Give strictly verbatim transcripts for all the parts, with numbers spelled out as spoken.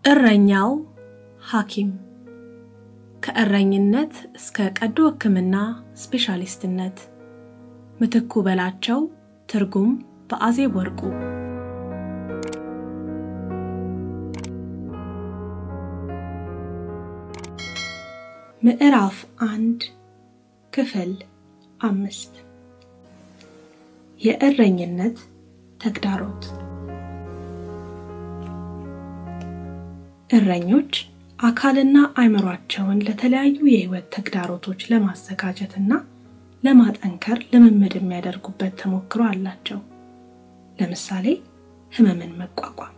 እረኛው ሐኪም ከእረኝነት እስከ ቀዶ ህክምና ስፔሻሊስትነት ምትኩ በላቸው ትርጉም በአዜብ ወርቁ ምዕራፍ አንድ ክፍል አምስት የእረኝነት ተግዳሮት እረኞች አካልና አይምሮአቸውን ለተለያዩ የህይወት ተግዳሮቶች ለማዘጋጀትና ለማጠንከር ልምምድ የሚያደርጉበት ተሞክሮ አላቸው። ለምሳሌ ህመምን መቋቋም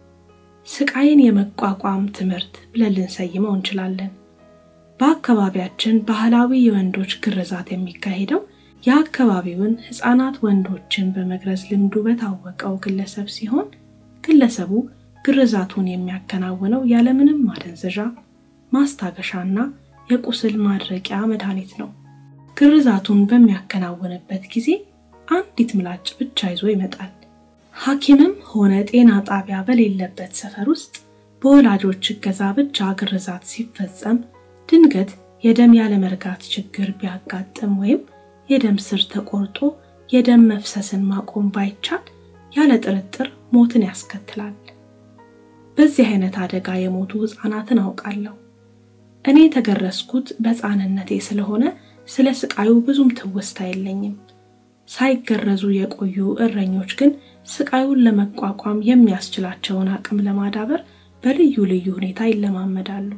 ስቃይን የመቋቋም ትምህርት ብለን ልንሰይመው እንችላለን። በአካባቢያችን ባህላዊ የወንዶች ግርዛት የሚካሄደው የአካባቢውን ህፃናት ወንዶችን በመግረዝ ልምዱ በታወቀው ግለሰብ ሲሆን ግለሰቡ ግርዛቱን የሚያከናውነው ያለምንም ማደንዘዣ ማስታገሻና የቁስል ማድረቂያ መድኃኒት ነው። ግርዛቱን በሚያከናውንበት ጊዜ አንዲት ምላጭ ብቻ ይዞ ይመጣል። ሐኪምም ሆነ ጤና ጣቢያ በሌለበት ሰፈር ውስጥ በወላጆች እገዛ ብቻ ግርዛት ሲፈጸም ድንገት የደም ያለመርጋት ችግር ቢያጋጥም ወይም የደም ስር ተቆርጦ የደም መፍሰስን ማቆም ባይቻል ያለ ጥርጥር ሞትን ያስከትላል። በዚህ አይነት አደጋ የሞቱ ህፃናትን አውቃለሁ። እኔ ተገረስኩት በህፃንነቴ ስለሆነ ስለ ስቃዩ ብዙም ትውስታ የለኝም። ሳይገረዙ የቆዩ እረኞች ግን ስቃዩን ለመቋቋም የሚያስችላቸውን አቅም ለማዳበር በልዩ ልዩ ሁኔታ ይለማመዳሉ።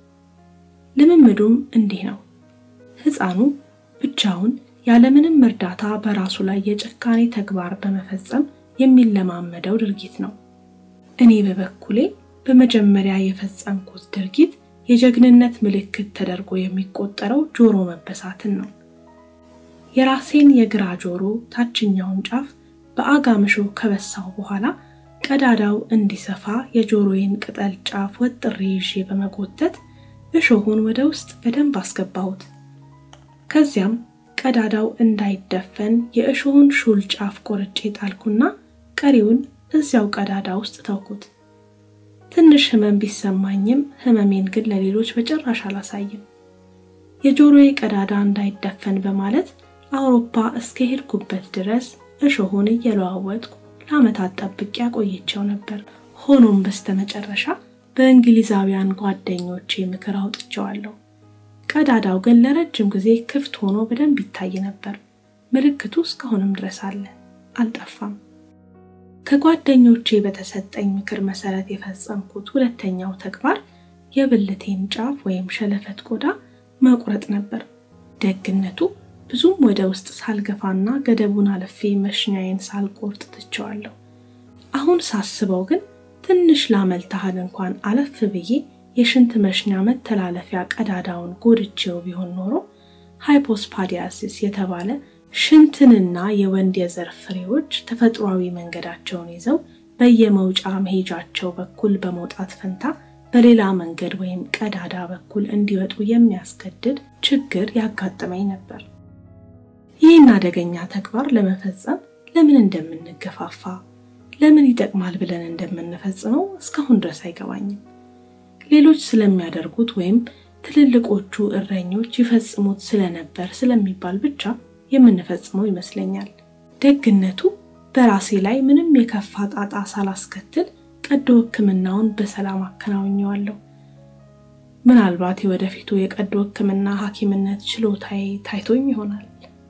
ልምምዱም እንዲህ ነው። ህፃኑ ብቻውን ያለምንም እርዳታ በራሱ ላይ የጭካኔ ተግባር በመፈጸም የሚለማመደው ድርጊት ነው። እኔ በበኩሌ በመጀመሪያ የፈጸምኩት ድርጊት የጀግንነት ምልክት ተደርጎ የሚቆጠረው ጆሮ መበሳትን ነው። የራሴን የግራ ጆሮ ታችኛውን ጫፍ በአጋምሾ ከበሳው በኋላ ቀዳዳው እንዲሰፋ የጆሮዬን ቅጠል ጫፍ ወጥሬ ይዤ በመጎተት እሾሁን ወደ ውስጥ በደንብ አስገባሁት። ከዚያም ቀዳዳው እንዳይደፈን የእሾሁን ሹል ጫፍ ቆርጬ ጣልኩና ቀሪውን እዚያው ቀዳዳ ውስጥ ተውኩት። ትንሽ ህመም ቢሰማኝም ህመሜን ግን ለሌሎች በጭራሽ አላሳየም። የጆሮዬ ቀዳዳ እንዳይደፈን በማለት አውሮፓ እስከሄድኩበት ድረስ እሾሁን እየለዋወጥኩ ለዓመታት ጠብቄ ቆይቼው ነበር። ሆኖም በስተመጨረሻ በእንግሊዛውያን ጓደኞቼ ምክር አውጥቼዋለሁ። ቀዳዳው ግን ለረጅም ጊዜ ክፍት ሆኖ በደንብ ይታይ ነበር። ምልክቱ እስካሁንም ድረስ አለ፣ አልጠፋም። ከጓደኞቼ በተሰጠኝ ምክር መሰረት የፈጸምኩት ሁለተኛው ተግባር የብልቴን ጫፍ ወይም ሸለፈት ቆዳ መቁረጥ ነበር። ደግነቱ ብዙም ወደ ውስጥ ሳልገፋና ገደቡን አለፌ መሽኛዬን ሳልቆርጥ ትቼዋለሁ። አሁን ሳስበው ግን ትንሽ ላመልታህል እንኳን አለፍ ብዬ የሽንት መሽኛ መተላለፊያ ቀዳዳውን ጎድቼው ቢሆን ኖሮ ሃይፖስፓዲያሲስ የተባለ ሽንትንና የወንድ የዘር ፍሬዎች ተፈጥሯዊ መንገዳቸውን ይዘው በየመውጫ መሄጃቸው በኩል በመውጣት ፈንታ በሌላ መንገድ ወይም ቀዳዳ በኩል እንዲወጡ የሚያስገድድ ችግር ያጋጥመኝ ነበር። ይህን አደገኛ ተግባር ለመፈጸም ለምን እንደምንገፋፋ ለምን ይጠቅማል ብለን እንደምንፈጽመው እስካሁን ድረስ አይገባኝም። ሌሎች ስለሚያደርጉት ወይም ትልልቆቹ እረኞች ይፈጽሙት ስለነበር ስለሚባል ብቻ የምንፈጽመው ይመስለኛል። ደግነቱ በራሴ ላይ ምንም የከፋ ጣጣ ሳላስከትል ቀዶ ህክምናውን በሰላም አከናውኛለሁ። ምናልባት የወደፊቱ የቀዶ ህክምና ሐኪምነት ችሎታዬ ታይቶኝ ይሆናል።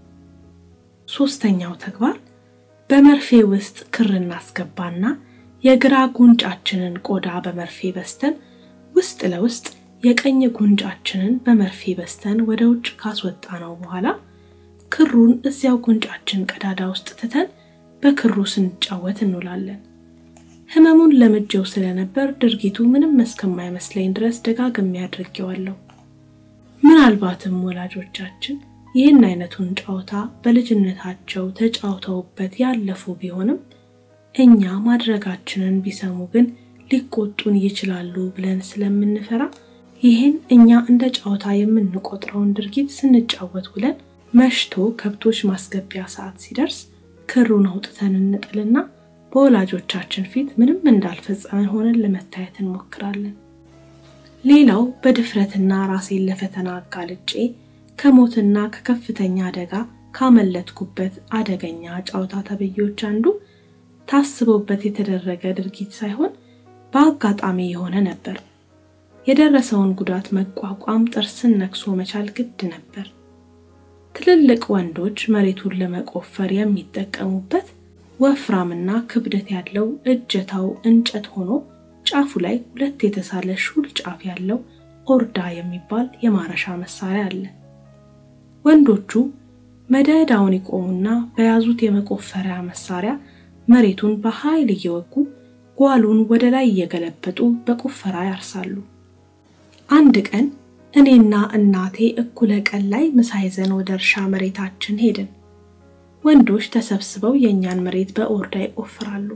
ሶስተኛው ተግባር በመርፌ ውስጥ ክር እናስገባና የግራ ጉንጫችንን ቆዳ በመርፌ በስተን ውስጥ ለውስጥ የቀኝ ጉንጫችንን በመርፌ በስተን ወደ ውጭ ካስወጣነው በኋላ ክሩን እዚያው ጉንጫችን ቀዳዳ ውስጥ ተተን በክሩ ስንጫወት እንውላለን። ህመሙን ለምጄው ስለነበር ድርጊቱ ምንም እስከማይመስለኝ ድረስ ደጋግሜ አድርጌዋለሁ። ምናልባትም ወላጆቻችን ይህን አይነቱን ጨዋታ በልጅነታቸው ተጫውተውበት ያለፉ ቢሆንም እኛ ማድረጋችንን ቢሰሙ ግን ሊቆጡን ይችላሉ ብለን ስለምንፈራ ይህን እኛ እንደ ጨዋታ የምንቆጥረውን ድርጊት ስንጫወት ውለን መሽቶ ከብቶች ማስገቢያ ሰዓት ሲደርስ ክሩን አውጥተን እንጥልና በወላጆቻችን ፊት ምንም እንዳልፈጸመ ሆነን ለመታየት እንሞክራለን። ሌላው በድፍረትና ራሴን ለፈተና አጋልጬ ከሞትና ከከፍተኛ አደጋ ካመለጥኩበት አደገኛ ጫውታ ተብዮች አንዱ ታስቦበት የተደረገ ድርጊት ሳይሆን በአጋጣሚ የሆነ ነበር። የደረሰውን ጉዳት መቋቋም ጥርስን ነክሶ መቻል ግድ ነበር። ትልልቅ ወንዶች መሬቱን ለመቆፈር የሚጠቀሙበት ወፍራምና ክብደት ያለው እጀታው እንጨት ሆኖ ጫፉ ላይ ሁለት የተሳለ ሹል ጫፍ ያለው ኦርዳ የሚባል የማረሻ መሳሪያ አለ። ወንዶቹ መደዳውን ይቆሙና በያዙት የመቆፈሪያ መሳሪያ መሬቱን በኃይል እየወጉ ጓሉን ወደ ላይ እየገለበጡ በቁፈራ ያርሳሉ። አንድ ቀን እኔና እናቴ እኩለ ቀን ላይ ምሳ ይዘን ወደ እርሻ መሬታችን ሄድን። ወንዶች ተሰብስበው የኛን መሬት በኦርዳ ይቆፍራሉ።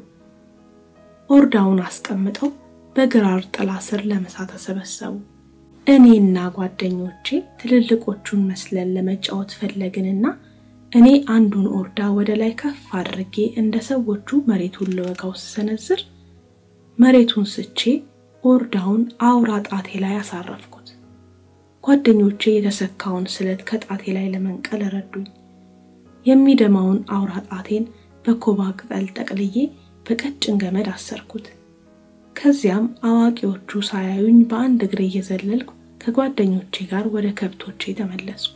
ኦርዳውን አስቀምጠው በግራር ጥላ ስር ለምሳ ተሰበሰቡ። እኔና ጓደኞቼ ትልልቆቹን መስለን ለመጫወት ፈለግንና እኔ አንዱን ኦርዳ ወደ ላይ ከፍ አድርጌ እንደ ሰዎቹ መሬቱን ለወጋው ሰነዝር መሬቱን ስቼ ኦርዳውን አውራ ጣቴ ላይ አሳረፍኩት። ጓደኞቼ የተሰካውን ስለት ከጣቴ ላይ ለመንቀል ረዱኝ። የሚደማውን አውራ ጣቴን በኮባ ቅጠል ጠቅልዬ በቀጭን ገመድ አሰርኩት። ከዚያም አዋቂዎቹ ሳያዩኝ በአንድ እግሬ እየዘለልኩ ከጓደኞቼ ጋር ወደ ከብቶቼ ተመለስኩ።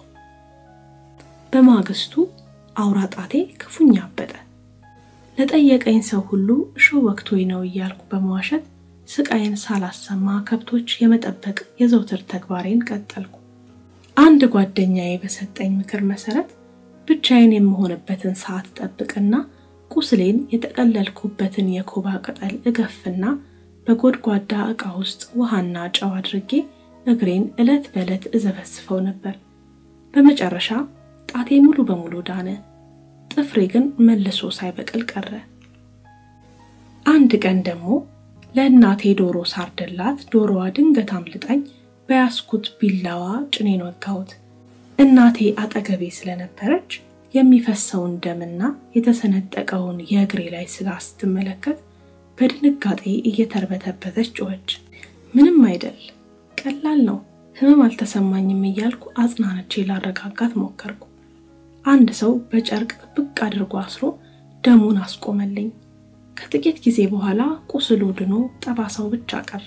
በማግስቱ አውራ ጣቴ ክፉኛ አበጠ። ለጠየቀኝ ሰው ሁሉ ሾህ ወቅቶኝ ነው እያልኩ በመዋሸት ስቃይን ሳላሰማ ከብቶች የመጠበቅ የዘውትር ተግባሬን ቀጠልኩ። አንድ ጓደኛዬ በሰጠኝ ምክር መሰረት ብቻዬን የምሆንበትን ሰዓት ጠብቅና ቁስሌን የተቀለልኩበትን የኮባ ቅጠል እገፍና በጎድጓዳ ዕቃ ውስጥ ውሃና ጨው አድርጌ እግሬን እለት በእለት እዘፈስፈው ነበር። በመጨረሻ ጣቴ ሙሉ በሙሉ ዳነ። ጥፍሬ ግን መልሶ ሳይበቅል ቀረ። አንድ ቀን ደግሞ ለእናቴ ዶሮ ሳርደላት ዶሮዋ ድንገት አምልጣኝ በያስኩት ቢላዋ ጭኔን ወጋሁት። እናቴ አጠገቤ ስለነበረች የሚፈሰውን ደምና የተሰነጠቀውን የእግሬ ላይ ስጋ ስትመለከት በድንጋጤ እየተርበተበተች ጮኸች። ምንም አይደል፣ ቀላል ነው፣ ህመም አልተሰማኝም እያልኩ አጽናንቼ ላረጋጋት ሞከርኩ። አንድ ሰው በጨርቅ ጥብቅ አድርጎ አስሮ ደሙን አስቆመልኝ። ከጥቂት ጊዜ በኋላ ቁስሉ ድኖ ጠባሳው ብቻ ቀረ።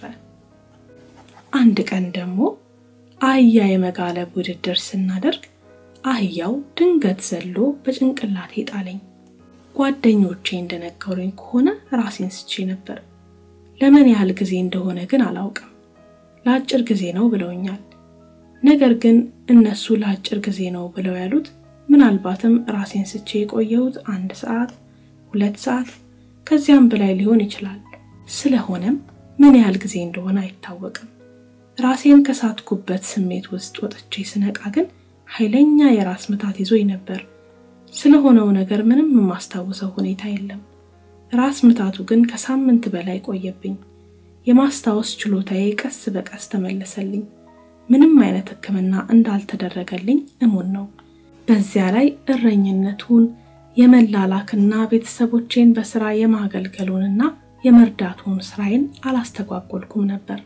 አንድ ቀን ደግሞ አህያ የመጋለብ ውድድር ስናደርግ አህያው ድንገት ዘሎ በጭንቅላቴ ጣለኝ። ጓደኞቼ እንደነገሩኝ ከሆነ ራሴን ስቼ ነበር። ለምን ያህል ጊዜ እንደሆነ ግን አላውቅም። ለአጭር ጊዜ ነው ብለውኛል። ነገር ግን እነሱ ለአጭር ጊዜ ነው ብለው ያሉት ምናልባትም ራሴን ስቼ የቆየሁት አንድ ሰዓት፣ ሁለት ሰዓት ከዚያም በላይ ሊሆን ይችላል። ስለሆነም ምን ያህል ጊዜ እንደሆነ አይታወቅም። ራሴን ከሳትኩበት ስሜት ውስጥ ወጥቼ ስነቃ ግን ኃይለኛ የራስ ምታት ይዞኝ ነበር። ስለሆነው ነገር ምንም የማስታውሰው ሁኔታ የለም። ራስ ምታቱ ግን ከሳምንት በላይ ቆየብኝ። የማስታወስ ችሎታዬ ቀስ በቀስ ተመለሰልኝ። ምንም አይነት ህክምና እንዳልተደረገልኝ እሙን ነው። በዚያ ላይ እረኝነቱን የመላላክና ቤተሰቦቼን በስራ የማገልገሉንና የመርዳቱን ስራዬን አላስተጓጎልኩም ነበር።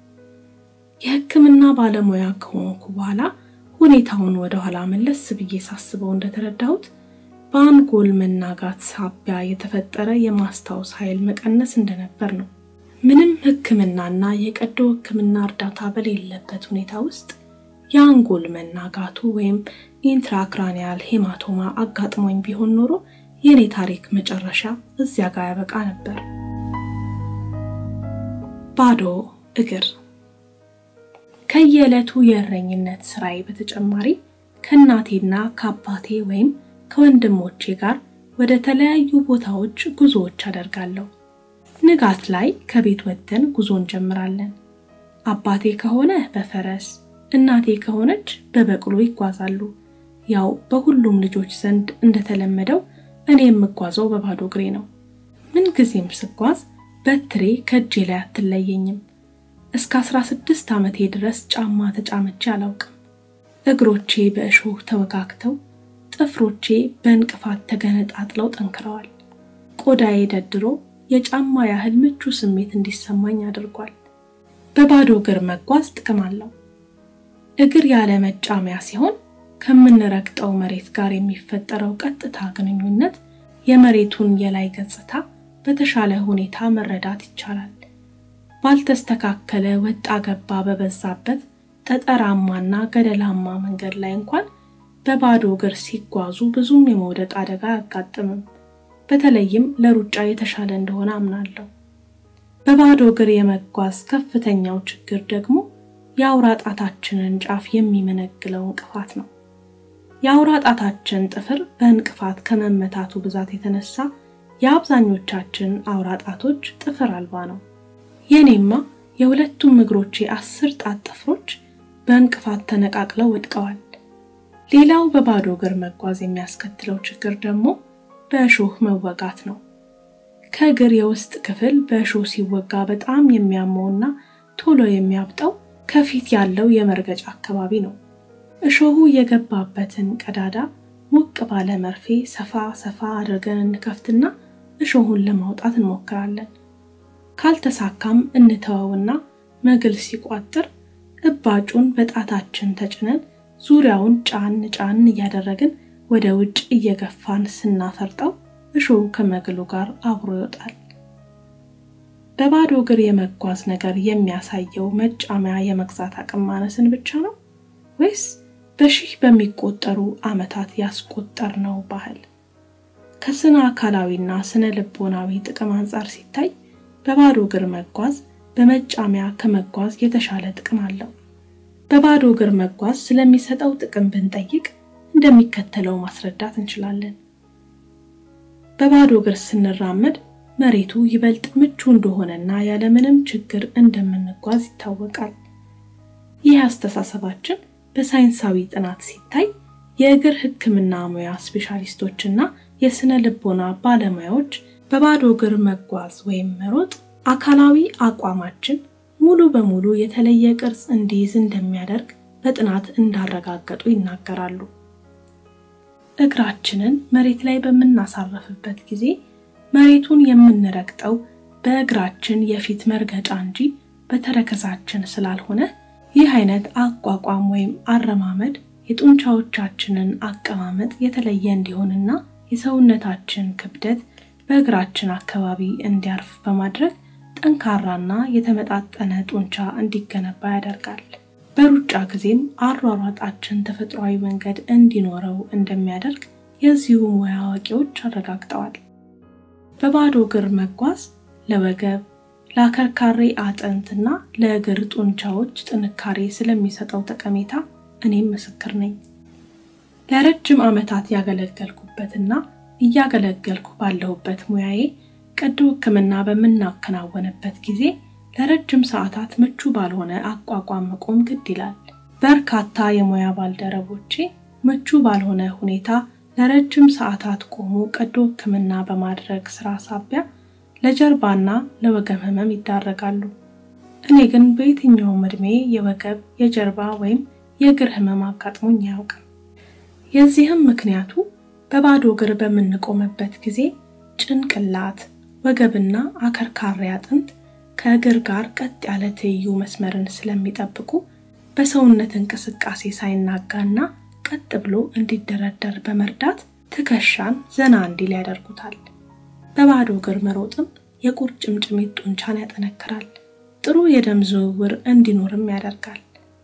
የህክምና ባለሙያ ከሆንኩ በኋላ ሁኔታውን ወደ ኋላ መለስ ብዬ ሳስበው እንደተረዳሁት በአንጎል መናጋት ሳቢያ የተፈጠረ የማስታወስ ኃይል መቀነስ እንደነበር ነው። ምንም ህክምናና የቀዶ ህክምና እርዳታ በሌለበት ሁኔታ ውስጥ የአንጎል መናጋቱ ወይም ኢንትራክራኒያል ሄማቶማ አጋጥሞኝ ቢሆን ኖሮ የኔ ታሪክ መጨረሻ እዚያ ጋር ያበቃ ነበር። ባዶ እግር። ከየለቱ የእረኝነት ስራዬ በተጨማሪ ከናቴና ከአባቴ ወይም ከወንድሞቼ ጋር ወደ ተለያዩ ቦታዎች ጉዞዎች አደርጋለሁ። ንጋት ላይ ከቤት ወጥተን ጉዞን ጀምራለን። አባቴ ከሆነ በፈረስ፣ እናቴ ከሆነች በበቅሎ ይጓዛሉ። ያው በሁሉም ልጆች ዘንድ እንደተለመደው እኔ የምጓዘው በባዶ እግሬ ነው። ምን ጊዜም ስጓዝ በትሬ ከእጄ ላይ አትለየኝም። እስከ አስራ ስድስት ዓመቴ ድረስ ጫማ ተጫምቼ አላውቅም። እግሮቼ በእሾህ ተወጋግተው ጥፍሮቼ በእንቅፋት ተገነጣጥለው ጠንክረዋል። ቆዳዬ ደድሮ የጫማ ያህል ምቹ ስሜት እንዲሰማኝ አድርጓል። በባዶ እግር መጓዝ ጥቅም አለው። እግር ያለ መጫሚያ ሲሆን ከምንረግጠው መሬት ጋር የሚፈጠረው ቀጥታ ግንኙነት የመሬቱን የላይ ገጽታ በተሻለ ሁኔታ መረዳት ይቻላል። ባልተስተካከለ ወጣ ገባ በበዛበት ጠጠራማና ገደላማ መንገድ ላይ እንኳን በባዶ እግር ሲጓዙ ብዙም የመውደቅ አደጋ አያጋጥምም። በተለይም ለሩጫ የተሻለ እንደሆነ አምናለሁ። በባዶ እግር የመጓዝ ከፍተኛው ችግር ደግሞ የአውራ ጣታችንን ጫፍ የሚመነግለው እንቅፋት ነው። የአውራ ጣታችን ጥፍር በእንቅፋት ከመመታቱ ብዛት የተነሳ የአብዛኞቻችን አውራ ጣቶች ጥፍር አልባ ነው። የኔማ የሁለቱም እግሮቼ አስር ጣት ጥፍሮች በእንቅፋት ተነቃቅለው ወድቀዋል። ሌላው በባዶ እግር መጓዝ የሚያስከትለው ችግር ደግሞ በእሾህ መወጋት ነው። ከእግር የውስጥ ክፍል በእሾህ ሲወጋ በጣም የሚያመውና ቶሎ የሚያብጠው ከፊት ያለው የመርገጫ አካባቢ ነው። እሾሁ የገባበትን ቀዳዳ ሞቅ ባለ መርፌ ሰፋ ሰፋ አድርገን እንከፍትና እሾሁን ለማውጣት እንሞክራለን። ካልተሳካም እንተወውና መግል ሲቋጥር እባጩን በጣታችን ተጭነን ዙሪያውን ጫን ጫን እያደረግን ወደ ውጭ እየገፋን ስናፈርጠው እሾሁ ከመግሉ ጋር አብሮ ይወጣል። በባዶ እግር የመጓዝ ነገር የሚያሳየው መጫሚያ የመግዛት አቅም ማነስን ብቻ ነው ወይስ በሺህ በሚቆጠሩ ዓመታት ያስቆጠርነው ባህል? ከስነ አካላዊና ስነ ልቦናዊ ጥቅም አንፃር ሲታይ በባዶ እግር መጓዝ በመጫሚያ ከመጓዝ የተሻለ ጥቅም አለው። በባዶ እግር መጓዝ ስለሚሰጠው ጥቅም ብንጠይቅ እንደሚከተለው ማስረዳት እንችላለን። በባዶ እግር ስንራመድ መሬቱ ይበልጥ ምቹ እንደሆነና ያለ ምንም ችግር እንደምንጓዝ ይታወቃል። ይህ አስተሳሰባችን በሳይንሳዊ ጥናት ሲታይ የእግር ህክምና ሙያ ስፔሻሊስቶችና የስነ ልቦና ባለሙያዎች በባዶ እግር መጓዝ ወይም መሮጥ አካላዊ አቋማችን ሙሉ በሙሉ የተለየ ቅርጽ እንዲይዝ እንደሚያደርግ በጥናት እንዳረጋገጡ ይናገራሉ። እግራችንን መሬት ላይ በመናሳረፍበት ጊዜ መሬቱን የምንረግጠው በእግራችን የፊት መርገጫ እንጂ በተረከዛችን ስላልሆነ ይህ አይነት አቋቋም ወይም አረማመድ የጡንቻዎቻችንን አቀማመጥ የተለየ እንዲሆንና የሰውነታችን ክብደት በእግራችን አካባቢ እንዲያርፍ በማድረግ ጠንካራና የተመጣጠነ ጡንቻ እንዲገነባ ያደርጋል። በሩጫ ጊዜም አሯሯጣችን ተፈጥሯዊ መንገድ እንዲኖረው እንደሚያደርግ የዚሁ ሙያ አዋቂዎች አረጋግጠዋል። በባዶ እግር መጓዝ ለወገብ፣ ለአከርካሪ አጥንትና ለእግር ጡንቻዎች ጥንካሬ ስለሚሰጠው ጠቀሜታ እኔም ምስክር ነኝ። ለረጅም ዓመታት ያገለገልኩበትና እያገለገልኩ ባለሁበት ሙያዬ ቀዶ ህክምና በመናከናወነበት ጊዜ ለረጅም ሰዓታት ምቹ ባልሆነ አቋቋም መቆም ግድ ይላል። በርካታ የሙያ ባልደረቦቼ ምቹ ባልሆነ ሁኔታ ለረጅም ሰዓታት ቆሞ ቀዶ ህክምና በማድረግ ስራ ሳቢያ ለጀርባና ለወገብ ህመም ይዳረጋሉ። እኔ ግን በየትኛውም እድሜ የወገብ፣ የጀርባ ወይም የእግር ህመም አጋጥሞኝ አያውቅም። የዚህም ምክንያቱ በባዶ እግር በምንቆምበት ጊዜ ጭንቅላት፣ ወገብና አከርካሪ አጥንት ከእግር ጋር ቀጥ ያለ ትይዩ መስመርን ስለሚጠብቁ በሰውነት እንቅስቃሴ ሳይናጋና ቀጥ ብሎ እንዲደረደር በመርዳት ትከሻን ዘና እንዲል ያደርጉታል። በባዶ እግር መሮጥም የቁርጭምጭሚት ጡንቻን ያጠነክራል፣ ጥሩ የደም ዝውውር እንዲኖርም ያደርጋል።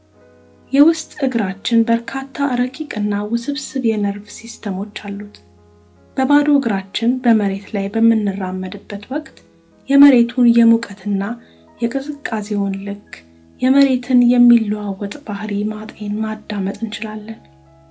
የውስጥ እግራችን በርካታ ረቂቅና ውስብስብ የነርቭ ሲስተሞች አሉት። በባዶ እግራችን በመሬት ላይ በምንራመድበት ወቅት የመሬቱን የሙቀትና የቅዝቃዜውን ልክ የመሬትን የሚለዋወጥ ባህሪ ማጤን ማዳመጥ እንችላለን።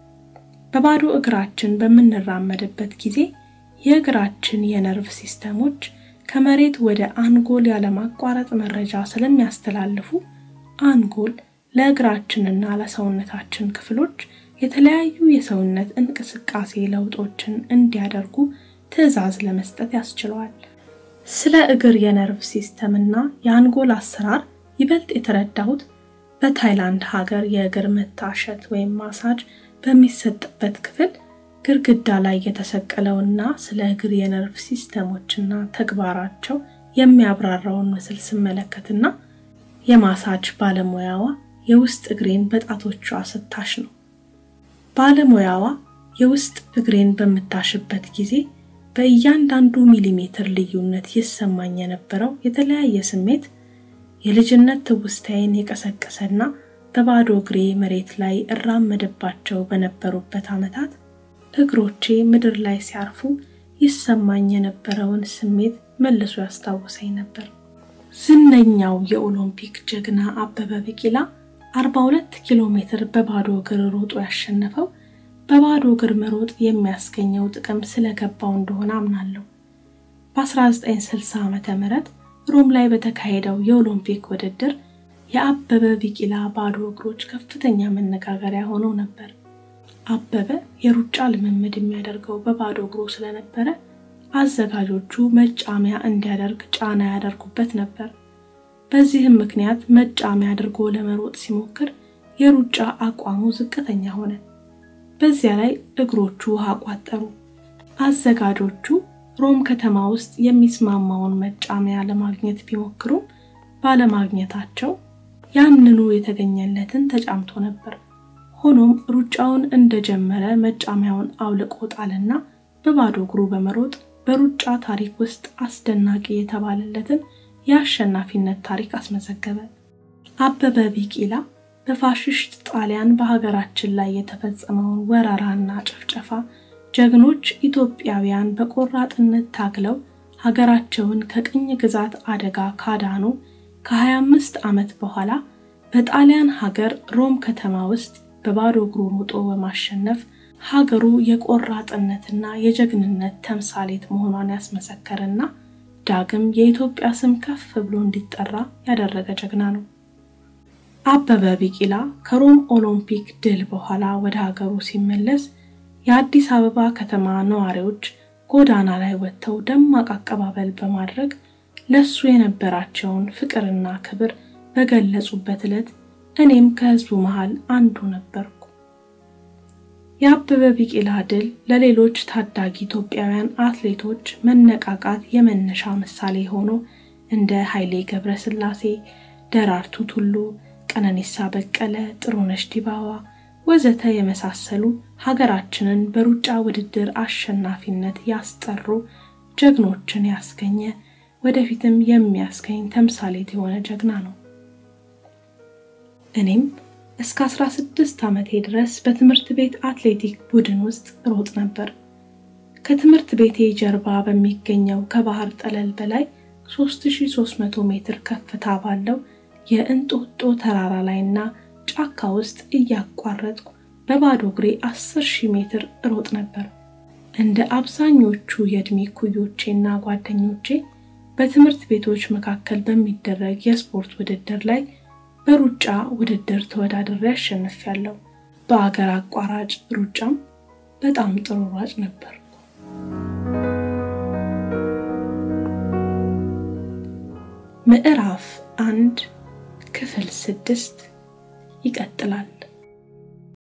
በባዶ እግራችን በምንራመድበት ጊዜ የእግራችን የነርቭ ሲስተሞች ከመሬት ወደ አንጎል ያለማቋረጥ መረጃ ስለሚያስተላልፉ አንጎል ለእግራችንና ለሰውነታችን ክፍሎች የተለያዩ የሰውነት እንቅስቃሴ ለውጦችን እንዲያደርጉ ትዕዛዝ ለመስጠት ያስችላል። ስለ እግር የነርቭ ሲስተምና የአንጎል አሰራር ይበልጥ የተረዳሁት በታይላንድ ሀገር የእግር መታሸት ወይም ማሳጅ በሚሰጥበት ክፍል ግርግዳ ላይ የተሰቀለውና ስለ እግር የነርቭ ሲስተሞችና ተግባራቸው የሚያብራራውን ምስል ስመለከትና የማሳጅ ባለሙያዋ የውስጥ እግሬን በጣቶቿ ስታሽ ነው። ባለሙያዋ የውስጥ እግሬን በመታሽበት ጊዜ በእያንዳንዱ ሚሊሜትር ልዩነት ይሰማኝ የነበረው የተለያየ ስሜት የልጅነት ትውስታዬን የቀሰቀሰና በባዶ እግሬ መሬት ላይ እራመደባቸው በነበሩበት ዓመታት እግሮቼ ምድር ላይ ሲያርፉ ይሰማኝ የነበረውን ስሜት መልሶ ያስታውሰኝ ነበር። ዝነኛው የኦሎምፒክ ጀግና አበበ ቢቂላ አርባ ሁለት ኪሎ ሜትር በባዶ እግር ሮጦ ያሸነፈው በባዶ እግር መሮጥ የሚያስገኘው ጥቅም ስለገባው እንደሆነ አምናለሁ። በ1960 ዓመተ ምህረት ሮም ላይ በተካሄደው የኦሎምፒክ ውድድር የአበበ ቢቂላ ባዶ እግሮች ከፍተኛ መነጋገሪያ ሆነው ነበር። አበበ የሩጫ ልምምድ የሚያደርገው በባዶ እግሩ ስለነበረ አዘጋጆቹ መጫሚያ እንዲያደርግ ጫና ያደርጉበት ነበር። በዚህም ምክንያት መጫሚያ አድርጎ ለመሮጥ ሲሞክር የሩጫ አቋሙ ዝቅተኛ ሆነ። በዚያ ላይ እግሮቹ ውሃ ቋጠሩ። አዘጋጆቹ ሮም ከተማ ውስጥ የሚስማማውን መጫሚያ ለማግኘት ቢሞክሩ ባለማግኘታቸው ያንኑ የተገኘለትን ተጫምቶ ነበር። ሆኖም ሩጫውን እንደጀመረ መጫሚያውን አውልቆ ጣልና በባዶ እግሩ በመሮጥ በሩጫ ታሪክ ውስጥ አስደናቂ የተባለለትን የአሸናፊነት ታሪክ አስመዘገበ። አበበ ቢቂላ በፋሽስት ጣሊያን በሀገራችን ላይ የተፈጸመውን ወረራና ጭፍጨፋ ጀግኖች ኢትዮጲያውያን በቆራጥነት ታግለው ሀገራቸውን ከቅኝ ግዛት አደጋ ካዳኑ ከ25 ዓመት በኋላ በጣሊያን ሀገር ሮም ከተማ ውስጥ በባዶ እግሩ ሮጦ በማሸነፍ ሀገሩ የቆራጥነትና የጀግንነት ተምሳሌት መሆኗን ያስመሰከረና ዳግም የኢትዮጵያ ስም ከፍ ብሎ እንዲጠራ ያደረገ ጀግና ነው። አበበ ቢቂላ ከሮም ኦሎምፒክ ድል በኋላ ወደ ሀገሩ ሲመለስ የአዲስ አበባ ከተማ ነዋሪዎች ጎዳና ላይ ወጥተው ደማቅ አቀባበል በማድረግ ለሱ የነበራቸውን ፍቅርና ክብር በገለጹበት ዕለት እኔም ከህዝቡ መሃል አንዱ ነበርኩ። የአበበ ቢቂላ ድል ለሌሎች ታዳጊ ኢትዮጵያውያን አትሌቶች መነቃቃት የመነሻ ምሳሌ ሆኖ እንደ ኃይሌ ገብረስላሴ፣ ደራርቱ ቱሉ፣ ቀነኒሳ በቀለ፣ ጥሩነሽ ዲባባ ወዘተ የመሳሰሉ ሀገራችንን በሩጫ ውድድር አሸናፊነት ያስጠሩ ጀግኖችን ያስገኘ ወደፊትም የሚያስገኝ ተምሳሌት የሆነ ጀግና ነው። እኔም እስከ አስራ ስድስት ዓመቴ ድረስ በትምህርት ቤት አትሌቲክ ቡድን ውስጥ ሮጥ ነበር። ከትምህርት ቤቴ ጀርባ በሚገኘው ከባህር ጠለል በላይ ሶስት ሺህ ሶስት መቶ ሜትር ከፍታ ባለው የእንጦጦ ተራራ ላይና ጫካ ውስጥ እያቋረጥኩ በባዶ እግሬ አስር ሺህ ሜትር ሮጥ ነበር። እንደ አብዛኞቹ የእድሜ ኩዮቼና ጓደኞቼ በትምህርት ቤቶች መካከል በሚደረግ የስፖርት ውድድር ላይ በሩጫ ውድድር ተወዳድሬ አሸንፌያለሁ። በአገር አቋራጭ ሩጫም በጣም ጥሩ ሯጭ ነበርኩ። ምዕራፍ አንድ ክፍል ስድስት ይቀጥላል።